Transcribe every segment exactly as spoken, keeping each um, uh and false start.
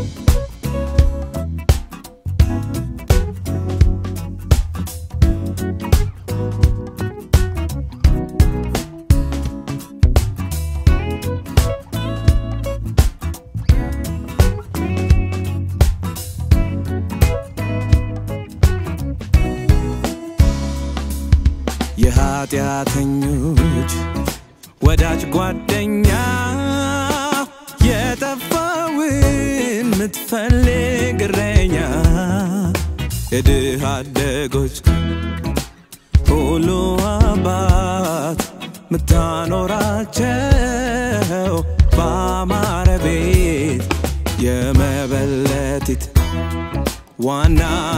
የሀጥያተኞች ወዳጅ ጓደኛ የጠፋውን ምትፈልግ እረኛ የድሃ አደጎች ሁሉ አባት ምታኖራቸው በአማረ ቤት የመበለቲት ዋና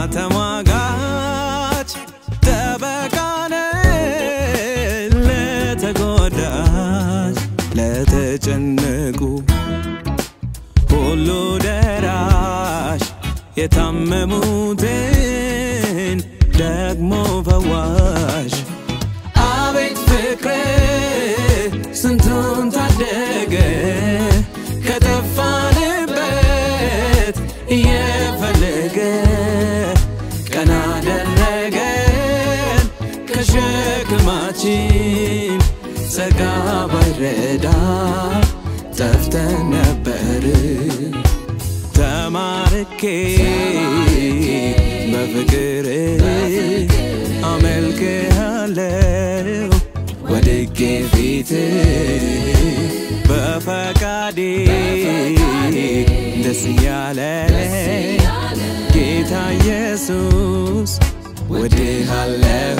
ተሟጋች ጠበቃነ ለተጎዳች ለተጨነቁ ሁሉ ደራሽ የታመሙትን ደግሞ ፈዋሽ አቤት ፍቅርህ ስንቱን ታደገ ከጠፋንበት እየፈለገ ቀና አደረገን ከሸክማችን ጸጋ ባይረዳ ጠፍተን ነበር ተማርኬ በፍቅር አመልክሃለሁ ወድቄ ፊት በፈቃዴ ደስ ያለኝ ጌታ ኢየሱስ ወድሃለሁ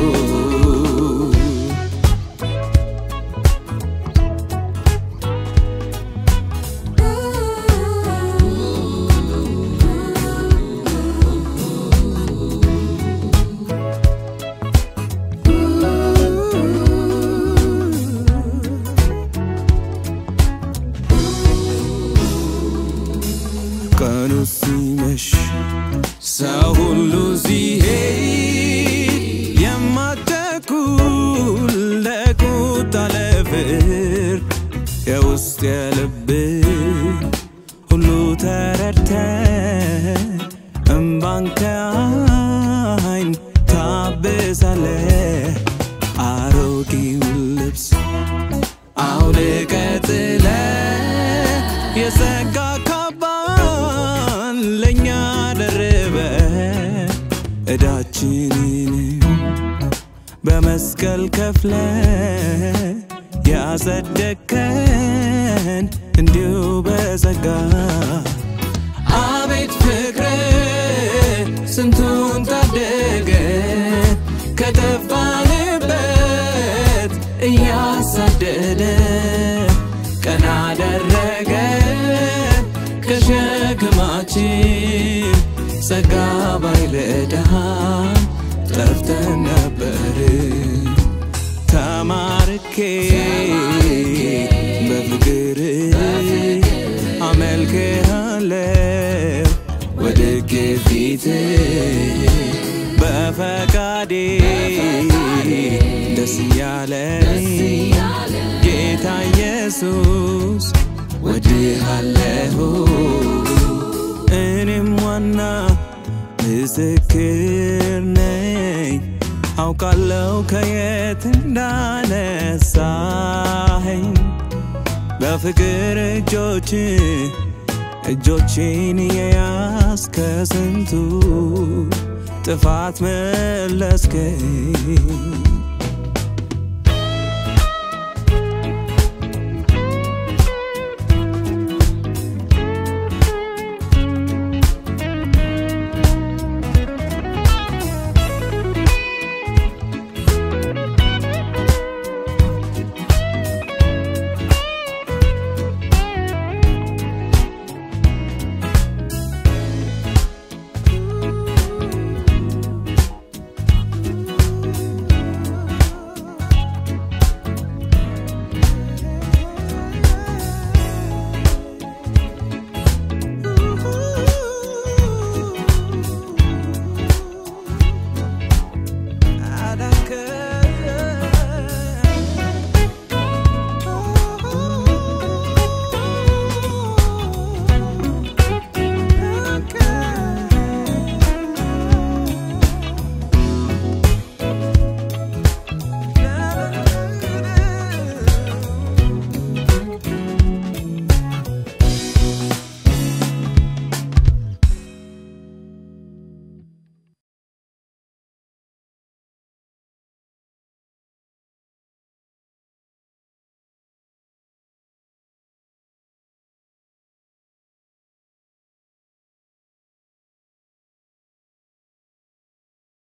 ቀኑ ሲመሽ ሰው ሁሉ ሲሄድ የማትቸኩል ለቁጣ ለፍርድ የውስጥ የልብ ሁሉ ተረድተህ እምባን ከዓይን ታብሳለህ አሮጌውን ልብስ አውልቀህ ጥለህ የጸጋ ለኛ ደረበ እዳችንን በመስቀል ከፍለ ያጸደከን እንዲሁ በጸጋ አቤት ፍቅርህ ስንቱን ታደገ ከጠፋንበት እያሳደደ ቀና አደረገ ከሸክማችን ጸጋ ባይረዳ ጠፍተን ነበር ተማርኬ በፍቅር አመልክሃለሁ ወድቄ ፊት በፈቃዴ ደስ ያለኝ ጌታ ኢየሱስ ወድሃለሁ እኔም ዋና ምስክር ነኝ አውቃለሁ ከየት እንዳነሳኸኝ በፍቅር እጆች እጆቼን የያዝክ ከስንቱ ጥፋት መለስከኝ